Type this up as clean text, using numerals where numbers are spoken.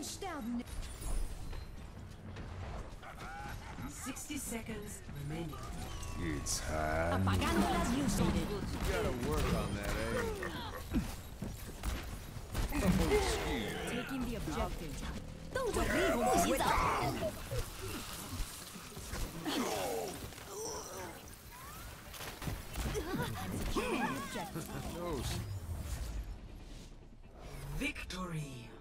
sterben. 60 seconds remaining. It's high. Apagando las luces. You gotta work on that, Taking the objective. 动作可以不洗澡。 No. Victory.